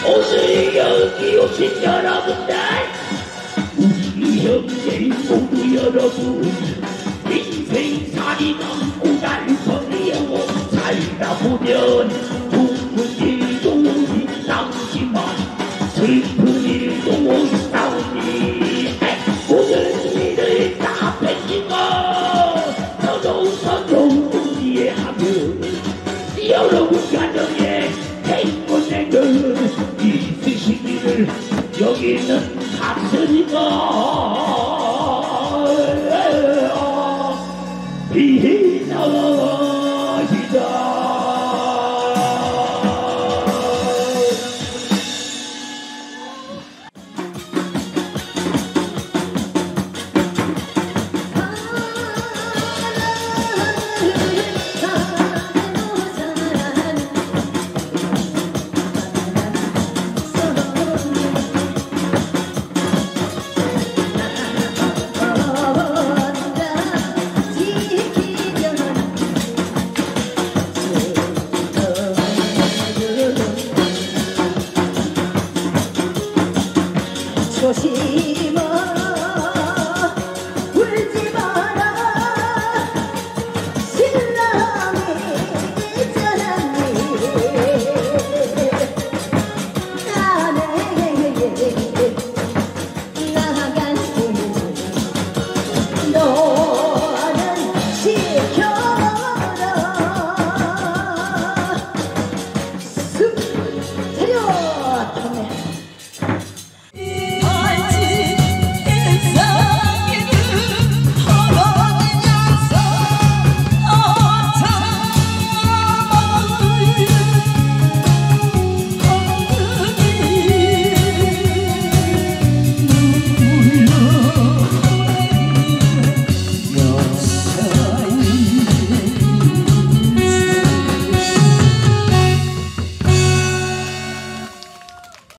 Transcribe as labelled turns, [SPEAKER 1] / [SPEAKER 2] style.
[SPEAKER 1] 오늘 여기 오신 여러분들, 우리 형제 모두 여러분, 인생살이 남고 달성이요. 살다 보면 좋은 일도 있다지만 슬픈 일도 있다오니 모든 일을 다 뺏기고 서로 이해하면 여러분 가정에 행복을 있으시기를 여기는 감사드리고